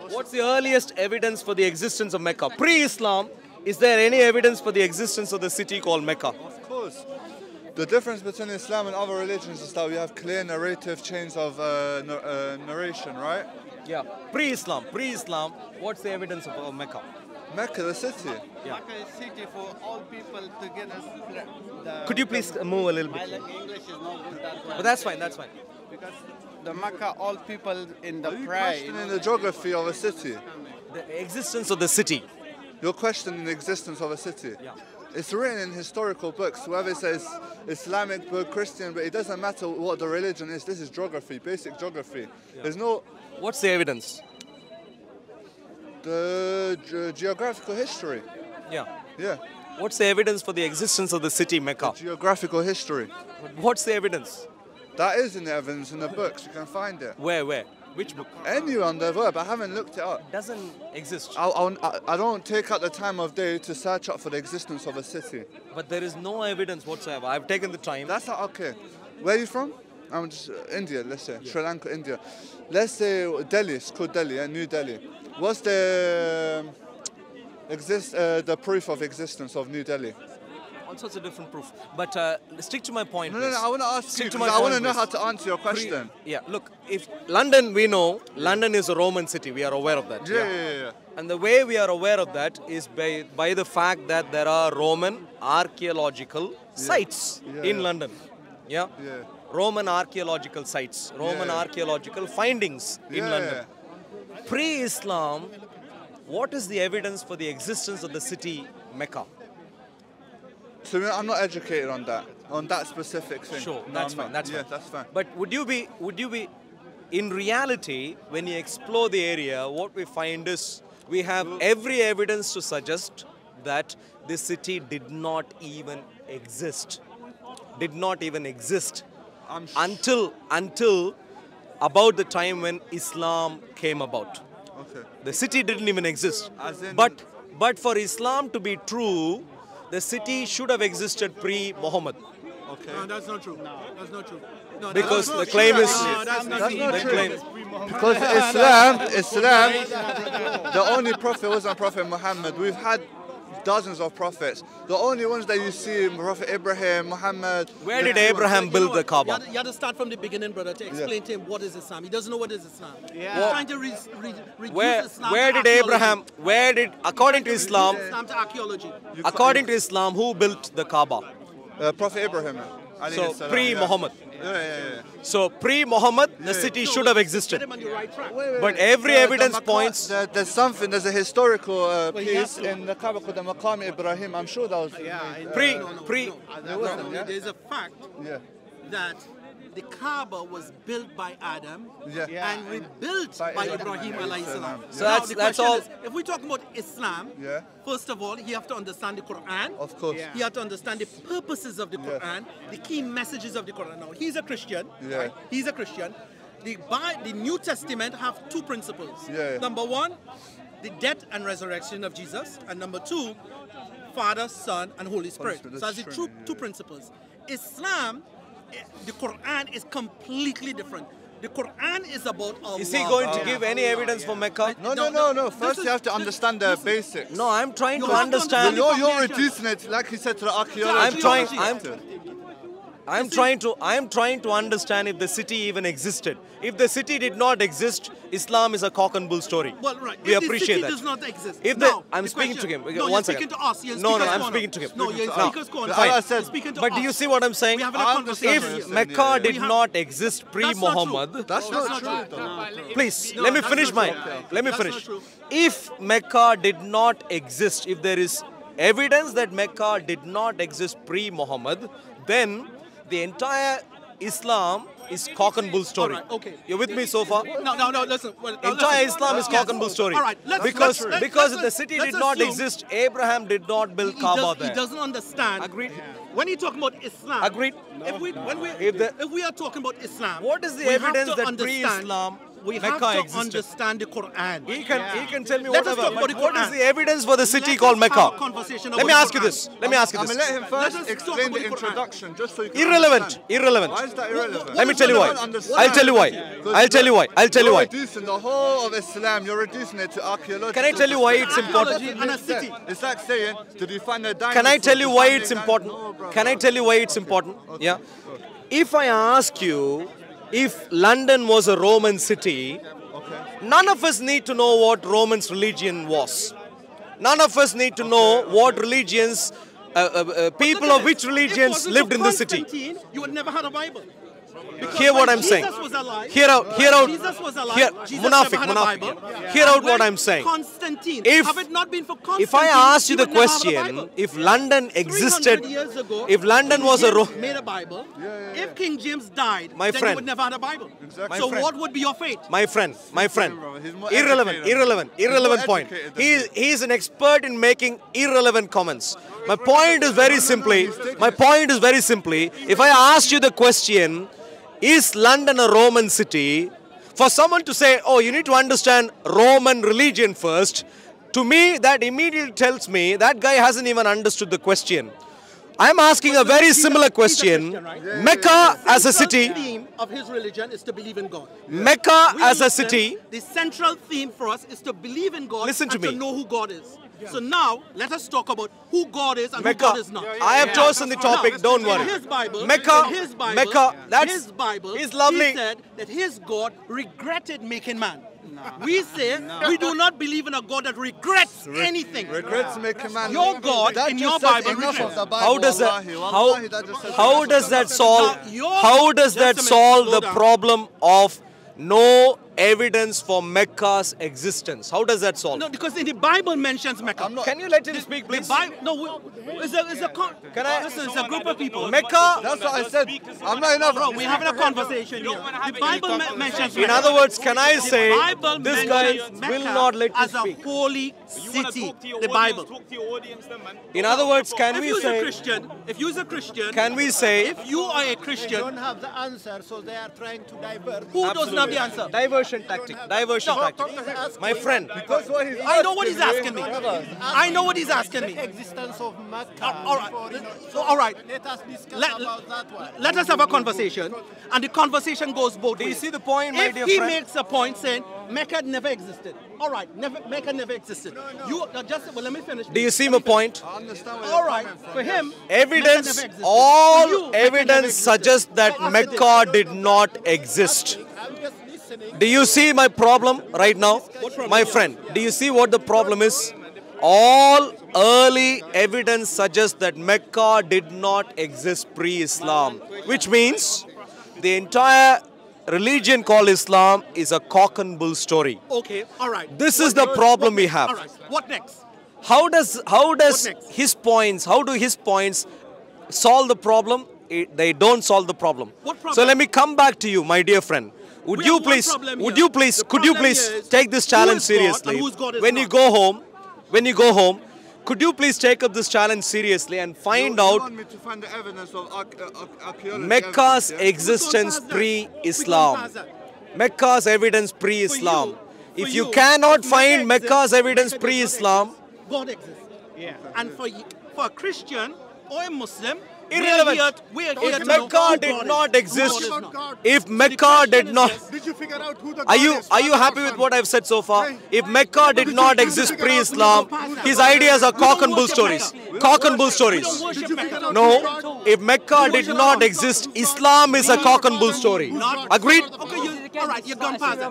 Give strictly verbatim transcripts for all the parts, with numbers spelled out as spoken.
What's the earliest evidence for the existence of Mecca? Pre-Islam, is there any evidence for the existence of the city called Mecca? Of course. The difference between Islam and other religions is that we have clear narrative chains of uh, na- uh, narration, right? Yeah. Pre-Islam, pre-Islam, what's the evidence of, of Mecca? Mecca, the city. Yeah. Mecca is city for all people to get us. The, Could you please move a little My bit? lang- English is not good that well. But that's fine, that's fine. Because the Mecca, all people in the Are you prayer. questioning the geography of a city? The existence of the city. You're questioning the existence of a city. Yeah. It's written in historical books, whether it says Islamic book, Christian, but it doesn't matter what the religion is. This is geography, basic geography. There's no What's the evidence? the ge- geographical history. Yeah. Yeah, What's the evidence for the existence of the city Mecca? geographical history. What's the evidence? That is in the evidence in the books. You can find it. Where, where? Which book? Anywhere on the web. I haven't looked it up. Doesn't exist. I, I, I don't take out the time of day to search up for the existence of a city. But there is no evidence whatsoever. I've taken the time. That's not okay. Where are you from? I'm just uh, India, let's say. Sri Lanka, India. Let's say Delhi, it's called Delhi, yeah, New Delhi. What's the um, exist uh, the proof of existence of New Delhi? All sorts of different proof. But uh, stick to my point. No, no, please. no, I want to ask Stick you, to 'cause my I want to point, know please. how to answer your Pre- question. Yeah, look, if London, we know, London is a Roman city. We are aware of that. Yeah, yeah, yeah. yeah. And the way we are aware of that is by, by the fact that there are Roman archaeological sites Yeah. in London. Yeah? Yeah. Roman archaeological sites, Roman Yeah. archaeological findings in Yeah, London. Pre-Islam, what is the evidence for the existence of the city Mecca? So I'm not educated on that, on that specific thing. Sure, No, that's I'm fine. not. That's yeah, fine. that's fine. But would you be, would you be, in reality, when you explore the area, what we find is we have every evidence to suggest that this city did not even exist, did not even exist I'm sh- until until about the time when Islam came about. Okay. The city didn't even exist. As in- But but for Islam to be true, the city should have existed pre-Muhammad. Okay. No, that's not true. That's not true. No, that's Because not the true. claim is- No, that's not That's true. not The true. claim- Because Islam, Islam, the only prophet wasn't Prophet Muhammad. We've had dozens of prophets. The only ones that you see, Prophet Abraham, Muhammad. Where the did two- Abraham You know build what? the You Kaaba? have, to, you have to start from the beginning, brother, to explain to him what is Islam. He doesn't know what is Islam. Yeah. He's trying to re, re, reduce Where Islam where to did archaeology. Abraham? Where did according to Reduce Islam? Islam to archaeology. You According ca- to Islam, who built the Kaaba? uh, Prophet Abraham. So alayhi salam, pre-Muhammad. Yeah, yeah, yeah. yeah. So pre-Muhammad, the city should have Get existed. him on the right track. But every The- the evidence Maqa- points. the- there's something. There's a historical uh, Well, he has piece to. in the Kaaba called the Maqam Ibrahim. I'm sure that was. Yeah, I know. Pre- no, no, pre- no. There was No, one, yeah? There's a fact Yeah. that the Kaaba was built by Adam Yeah. Yeah. and rebuilt By by, Ibrahim Ibrahim alayhi salam. So Now, that's- the that's question all- is, if we talk about Islam, Yeah. first of all, you have to understand the Quran. Of course. Yeah. You have to understand the purposes of the Yeah. Quran, the key messages of the Quran. Now, he's a Christian. Yeah. Right? He's a Christian. The, Bi- the New Testament have two principles. Yeah. Number one, the death and resurrection of Jesus. And number two, Father, Son, and Holy Spirit. Spirit, so that's that's the true, two, yeah. two principles. Islam, eh, the Quran is completely different. The Quran is about Allah. Is he going to Yeah. give any evidence for Mecca? No, No, no, no, no. no. This First, is- you have to this- understand the listen. basics. No, I'm trying You to have to understand. understand You're, the you're foundation. reducing it, like he said, to the archaeology. I'm trying. I'm. Archaeology. I'm trying to. I'm trying to understand if the city even existed. If the city did not exist, Islam is a cock and bull story. Well, right. We if appreciate the city that. does not exist. If the- now, I'm the speaking question- to him. No, One you're second. speaking to us. You're in No, no, speaker's I'm corner. speaking to him. No, you're in No. speaker's corner. As I said- You're speaking to But us. do you see what I'm saying? We're having I a understand conversation. what If you're Mecca saying, yeah. did We have- not exist That's not true. pre-Muhammad, That's No, not that's true, not though. please No, let me that's finish not my. true. Let me That's finish. not true. If Mecca did not exist, if there is evidence that Mecca did not exist pre-Muhammad, then the entire Islam is cock and bull story. All right, okay. You're with me so far? No, no, no, listen. Well, no, Entire listen. Islam is Yes. cock and bull story. All right, let's, because let's, let's, because let's, the city let's did not assume exist, Abraham did not build He, Kaaba does, there. he doesn't understand. Agreed. When you talk about Islam, Agreed. If we when we If the- if we are talking about Islam, What is the we have evidence to that understand- pre-Islam we Mecca have to existed. understand the Quran. He can, he can tell me Let us whatever. talk about But the what Quran. is the evidence for the city Let called us have Mecca? a conversation Let about me the ask you Quran. this. Let me ask you I'm this. gonna let him first Let us talk explain about the the Quran. introduction, just so you can Irrelevant. understand. Irrelevant. Why is that irrelevant? Let me tell you why. don't understand. I'll tell you why. Because I'll tell you why. I'll tell you you're why. reducing the whole of Islam. You're reducing it to archaeology. Can I tell you why it's important? And a city. It's like saying, did you find a dinosaur? Can I tell you Did why find it's a important? dinosaur? No, bro. Can I tell you why it's important? Yeah. If I ask you if London was a Roman city, none of us need to know what Roman's religion was. None of us need to know what religions, uh, uh, uh, people of which religions lived in the city. You would never had a Bible. Because Hear what when I'm saying. Jesus was alive, Hear out, hear out. Jesus was alive. Hear, Jesus Munafiq, never had a Munafiq. Bible. Hear And out what when I'm saying. Constantine, If- have it not been for Constantine, If I ask you he the would never have a question, Bible. if London three existed, hundred years ago, if London King was a James Ro- made a Bible. If King James died, My then friend. you would never had a Bible. Exactly. So My friend. what would be your fate? My friend, my friend. bro. He's more Irrelevant, educated. irrelevant, He's more irrelevant point. educated than He is, he is an expert in making irrelevant comments. My point is very simply, my point is very simply, if I asked you the question, is London a Roman city? For someone to say, oh, you need to understand Roman religion first, to me, that immediately tells me that guy hasn't even understood the question. I'm asking a very He's a- similar he's a question. Christian, right? Mecca as a Central city, theme of his religion is to believe in God. Mecca We as a Muslims, city, the central theme for us is to believe in God Listen to and me. to know who God is. So now, let us talk about who God is and Mecca. who God is not. I have chosen the topic, Now, don't worry. In his Bible, Mecca, in his Bible, Mecca, that's his Bible, is lovely. he said that his God regretted making man. We say we do not believe in a God that regrets anything. Regrets making man. Your God That in just your says Bible enough regrets. of the Bible. How does that wallahi, how, wallahi, that just says how enough does of that the solve Now, your- how does just that a minute, solve slow the down. problem of no evidence for Mecca's existence? How does that solve? No, because in the Bible mentions Mecca. Can you let him speak, The please? Bible, no, we- it's a, it's a, con- Can I- listen, it's a group of people. Mecca, That's what I said. I'm not enough. Bro, we're having a conversation here. The Bible me- mentions in Mecca. other words, can I The say Bible this guy mentions will Mecca not let you as a speak? holy city. The Bible. In other words, can If we you're a say Christian, if you're a Christian, can we say if you are a Christian, don't have the answer, so they are trying to divert. who doesn't have the answer? diversion tactic, diversion No. tactic. My friend, That's what he's I know what he's asking asking me. me. I know what he's asking me. Existence of Mecca. Uh, all right. before, you know, So, all right. Let us discuss Let, about that one. let us have a conversation, and the conversation goes both do you ways. see the point, my If dear he friend? makes a point saying Mecca never existed, all right, never Mecca never existed. You uh, just well, let me finish. Do you see my point? I understand where All you're right, coming from. for him, Evidence, Mecca never existed. all For you, Mecca never evidence existed. suggests that For us it Mecca is. did not exist. I'm just listening. Do you see my problem right now? My friend, do you see what the problem is? All early evidence suggests that Mecca did not exist pre-Islam, which means the entire religion called Islam is a cock and bull story. Okay, all right. This What is the next? problem What we next? have. All right, what next? How does how does What next? his points, how do his points solve the problem? It- they don't solve the problem. What problem? So let me come back to you, my dear friend. Would We you have one please, problem would here. you please, The could you problem please here is take this who challenge is God and seriously? whose God is When not? you go home, when you go home, could you please take up this challenge seriously and find You out want me to find the evidence of arch- uh, arch- archaeology Mecca's evidence, yeah? existence We've gone past that. We've pre-Islam? gone past that. Mecca's evidence pre-Islam. For If you, you cannot if find Mecca Mecca's exists, evidence Mecca does not pre-Islam, exist. God exists. Yeah. And for you, for a Christian or a Muslim, irrelevant. We're here, we're here If to know Mecca who did God not is. exist, Who God is not. if Mecca question did is not, this. Did you figure out who the are God you is? are you happy with what I've said so far? If Mecca did you- not did you exist figure out who pre-Islam, the God his is? ideas are We cock don't and bull worship stories. Mecca. Cock and bull We stories. don't worship Did you Mecca. figure out No, who's God? if Mecca did not exist, Islam is a cock and bull story. Not- Agreed? Okay, you, all right, you've gone past that.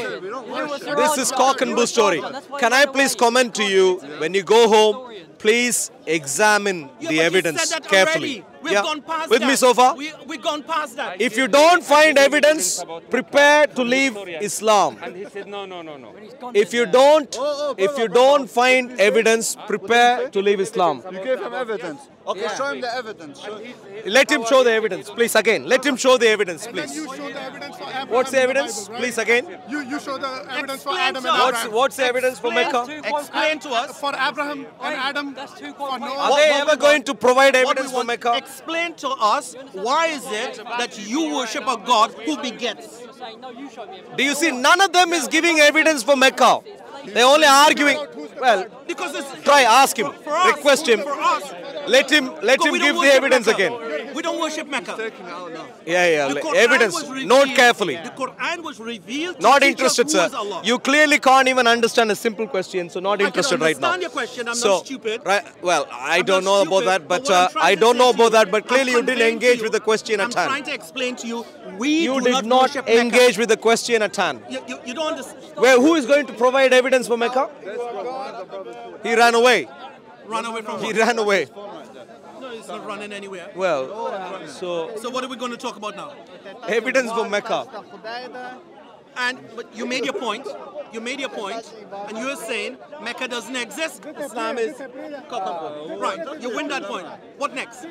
This is cock and bull story. Can I please comment to you, when you go home, please examine Yeah, the but you evidence said that carefully. already. We've Yeah. gone past With that. me so far? We, we've gone past that. If you don't find evidence, prepare to leave Islam. And he said, no, no, no, no. If you don't, oh, if you brother, don't brother. find evidence, prepare to leave Islam. You gave him evidence. Okay, show him the evidence. Show- Let him show the evidence, please. Again, let him show the evidence, Then please. you show the evidence for Abraham What's the in evidence? Bible, right? Please again. You you show the evidence for Explain Adam to and us. What's Abraham. what's the evidence for Mecca? Explain to us. For Abraham and Adam. that's too For complicated. Noah. Are they what ever we going want- to provide What we evidence for want- Mecca? Explain to us why is it that you worship a God who begets? You're saying, no, you show me evidence. Do you see? None of them is giving evidence for Mecca. They're only arguing. Well, Because it's try ask him, for us, request him. For us, Let him let because him we don't give the worship evidence Mecca. again. We don't worship Mecca. Yeah, yeah. The le- Quran Evidence. was revealed- Note carefully. The Quran was revealed. To Not teach us interested, who sir. is Allah. You clearly can't even understand a simple question, so not I interested can right now. understand your question. I'm so, not stupid. Right. Well, I I'm don't not know about stupid, that, but what I'm uh, trying I to don't say know to you, about that. But I'm clearly, you didn't conveying to engage you- with the question I'm at hand. trying to explain to you. We You do did not, not worship Mecca. engage with the question at hand. You, you, you don't understand. Where who is going to provide evidence for Mecca? He ran away. Run away from He what? ran away. No, it's not running anywhere. Well, so So what are we going to talk about now? evidence for Mecca. And but you made your point. You made your point, and you were saying Mecca doesn't exist. Islam is right. You win that point. What next?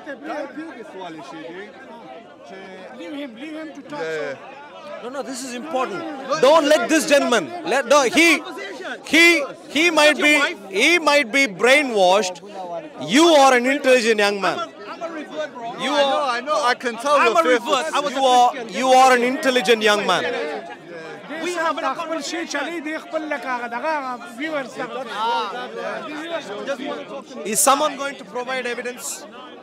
Leave him. Leave him to talk. Yeah, No, no, this is important. Don't let this gentleman. Let no, he, he, he might be, he might be brainwashed. You are an intelligent young man. I'm a revert, bro. You I know, are, I know. I can tell I'm you're a fearful. revert. I was you a are, Christian. you are an intelligent young man. We have a خپل شي چلی دی خپل لکه هغه دغه viewers Is someone going to provide evidence?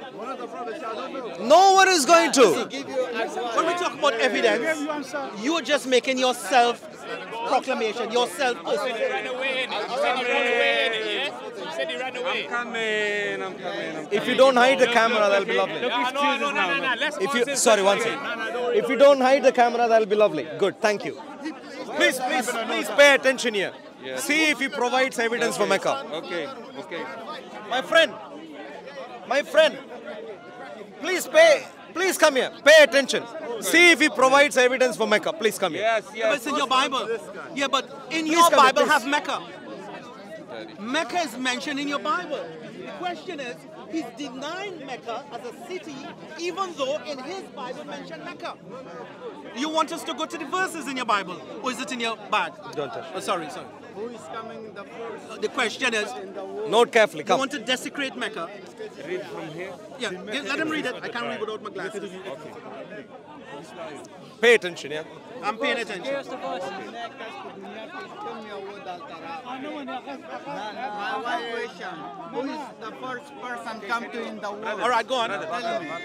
No one is going to. When we talk about evidence, you're just making yourself proclamation, yourself. I'm coming, I'm coming. If you don't hide the camera, that'll be lovely. Look, excuses now. Let's If you, sorry, one second. If you don't hide the camera, that'll be lovely. Good, thank you. Please, please, please pay attention here. See if he provides evidence for Mecca. Okay, okay. My friend, my friend, please pay, please come here. Pay attention. See if he provides evidence for Mecca. Please come here. Yes, But yes. it's in your Bible. Yeah, but in Please your come here, Bible please. have Mecca. Mecca is mentioned in your Bible. The question is, he's denying Mecca as a city, even though in his Bible mentioned Mecca. You want us to go to the verses in your Bible, or is it in your bag? Don't touch. Oh, sorry, sorry. Who is coming the first The question is, in the world? Note carefully. you Come. want to desecrate Mecca? Read from here. Yeah, give- let him read it. I can't read without my glasses. Pay attention. Yeah. I'm paying attention. Here's the verse. My one question. Who is the first person come to in the world? All right, go on. Tell me.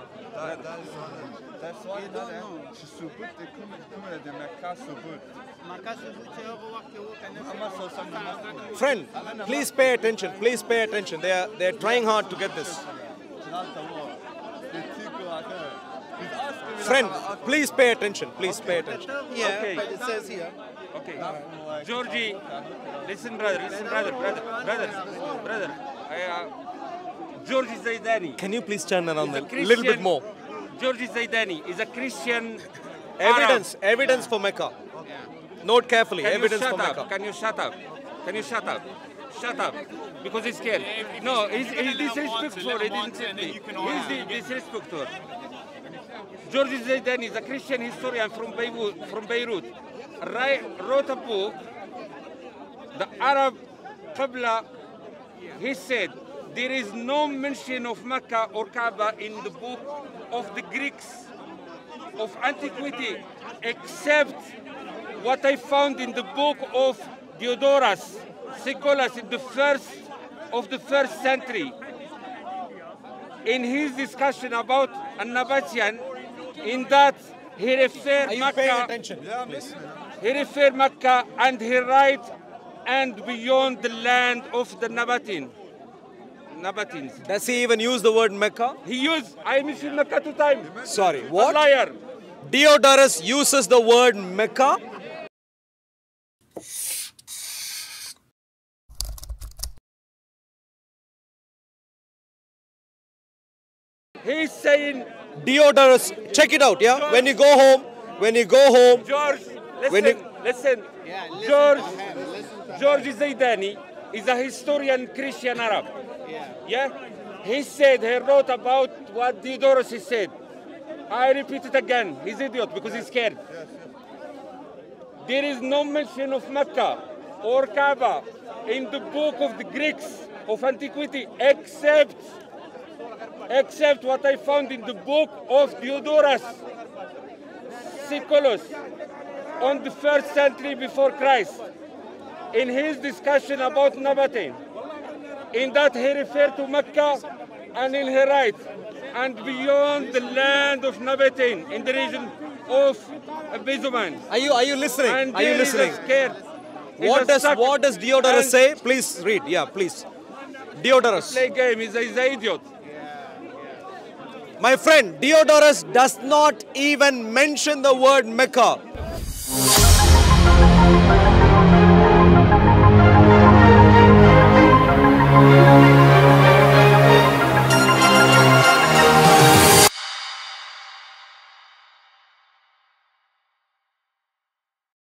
That's why you don't know. Subut, they come come at the Mecca Subut. Makasih saya waktu kena Friend, please pay attention. Please pay attention. They are they are trying hard to get this. Not the war. The Tico are there. He's asking. Friend, please pay attention. Please pay attention. Yeah, Okay. but it says here. Okay. Georgie, listen, brother, listen, brother, brother, brother, brother. I, uh, Georgie Zaidani. Can you please turn around is a a little bit Christian- more? Georgie Zaidani is a Christian. Evidence, Arab. evidence for Mecca. Note carefully. Can Evidence you for shut Mecca. up? Can you shut up? Can you shut up? Shut up. Because he's scared. No, he's, he's disrespectful. He didn't say me. He's di- disrespectful. George Zaidani is a Christian historian from Beirut. From Beirut. Write, wrote a book, The Arab Qibla. He said, there is no mention of Mecca or Kaaba in the book of the Greeks of antiquity, except what I found in the book of Diodorus Siculus in the first of the first century. In his discussion about An-Nabatian, in that he referred Are you paying Mecca, attention? Please. he referred Mecca and he write and beyond the land of the Nabatin. Nabatins. Does he even use the word Mecca? He used, I mentioned Mecca two times. Sorry, A what? liar. Diodorus uses the word Mecca. He's saying, Diodorus, check it out, yeah? When you go home, when you go home, George, When listen, you- listen. Yeah, listen George, to him. Listen to George Zaidani is a historian Christian Arab. Yeah. He said, he wrote about what Diodorus said. I repeat it again. He's idiot because he's scared. There is no mention of Mecca or Kaaba in the book of the Greeks of antiquity, except, except what I found in the book of Diodorus Siculus on the first century before Christ, in his discussion about Nabatein. In that he referred to Mecca and in he writes, and beyond the land of Nabatein, in the region of Bizuman. Are you are you listening? And Are you there is a listening? scared- is What a does suck- what does Diodorus and say? Please read. Yeah, please. Diodorus. Play game. He's a, he's a idiot. My friend, Diodorus does not even mention the word Mecca.